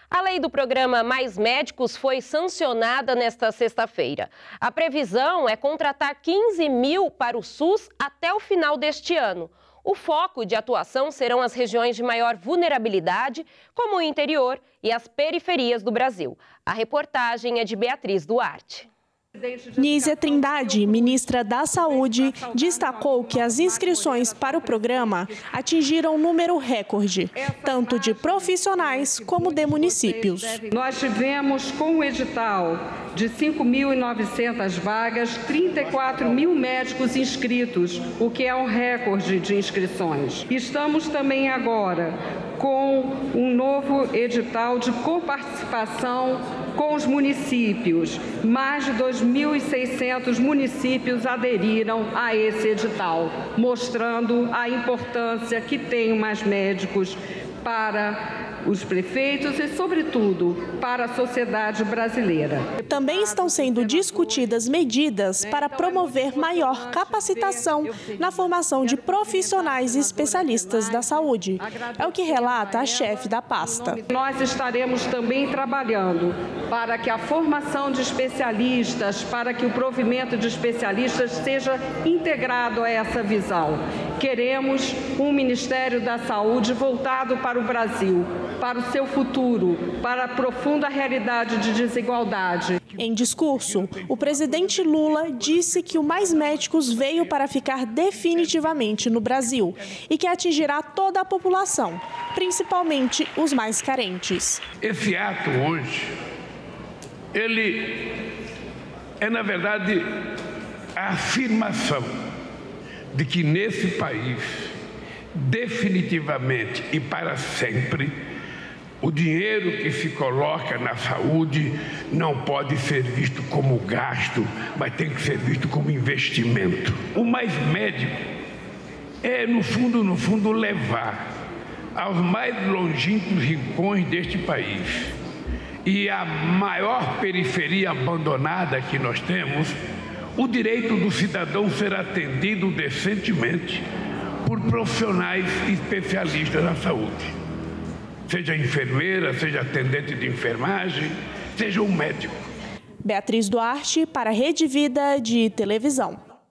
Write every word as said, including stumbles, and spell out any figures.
A lei do programa Mais Médicos foi sancionada nesta sexta-feira. A previsão é contratar quinze mil para o SUS até o final deste ano. O foco de atuação serão as regiões de maior vulnerabilidade, como o interior e as periferias do Brasil. A reportagem é de Beatriz Duarte. Nízia Trindade, ministra da Saúde, destacou que as inscrições para o programa atingiram um número recorde, tanto de profissionais como de municípios. Nós tivemos, com o edital de cinco mil e novecentas vagas, trinta e quatro mil médicos inscritos, o que é um recorde de inscrições. Estamos também agora com um novo edital de coparticipação com os municípios. Mais de dois mil e seiscentos municípios aderiram a esse edital, mostrando a importância que tem o Mais Médicos para os prefeitos e, sobretudo, para a sociedade brasileira. Também estão sendo discutidas medidas para promover maior capacitação na formação de profissionais e especialistas da saúde. É o que relata a chefe da pasta. Nós estaremos também trabalhando para que a formação de especialistas, para que o provimento de especialistas seja integrado a essa visão. Queremos um Ministério da Saúde voltado para o Brasil, para o seu futuro, para a profunda realidade de desigualdade. Em discurso, o presidente Lula disse que o Mais Médicos veio para ficar definitivamente no Brasil e que atingirá toda a população, principalmente os mais carentes. Esse ato hoje, ele é, na verdade, a afirmação de que nesse país, definitivamente e para sempre, o dinheiro que se coloca na saúde não pode ser visto como gasto, mas tem que ser visto como investimento. O Mais Médico é, no fundo, no fundo, levar aos mais longínquos rincões deste país e a maior periferia abandonada que nós temos, o direito do cidadão ser atendido decentemente por profissionais especialistas na saúde. Seja enfermeira, seja atendente de enfermagem, seja um médico. Beatriz Duarte, para a Rede Vida de Televisão.